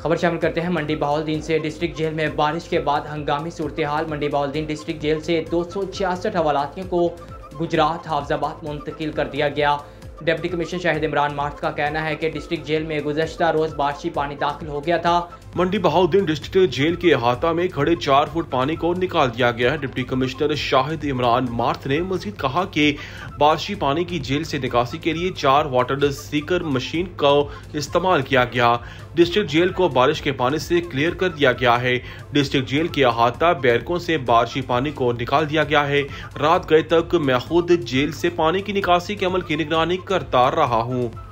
खबर शामिल करते हैं मंडी बहाउद्दीन से। डिस्ट्रिक्ट जेल में बारिश के बाद हंगामी सूरत हाल। मंडी बहाउद्दीन डिस्ट्रिक्ट जेल से 266 हवालातियों को गुजरात हाफिजाबाद मुंतकिल कर दिया गया। डिप्टी कमिश्नर शाहिद इमरान मार्थ का कहना है कि डिस्ट्रिक्ट जेल में गुज़श्ता रोज बारिशी पानी दाखिल हो गया था। मंडी बहाउद्दीन डिस्ट्रिक्ट जेल के अहाता में खड़े 4 फुट पानी को निकाल दिया गया है। डिप्टी कमिश्नर शाहिद इमरान मार्थ ने मजीद कहा कि बारिशी पानी की जेल से निकासी के लिए 4 वाटर सीकर मशीन का इस्तेमाल किया गया। डिस्ट्रिक्ट जेल को बारिश के पानी से क्लियर कर दिया गया है। डिस्ट्रिक्ट जेल के अहाता बैरकों से बारिशी पानी को निकाल दिया गया है। रात गए तक मैं खुद जेल से पानी की निकासी के अमल की निगरानी करता रहा हूँ।